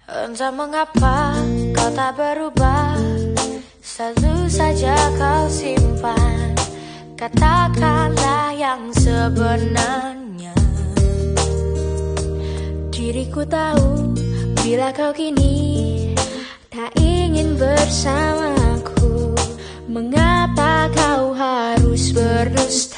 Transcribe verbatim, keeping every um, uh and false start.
Entah mengapa kau tak berubah, selalu saja kau simpan kata-kata yang sebenarnya. Diriku tahu bila kau kini tak ingin bersamaku, mengapa kau harus berdusta.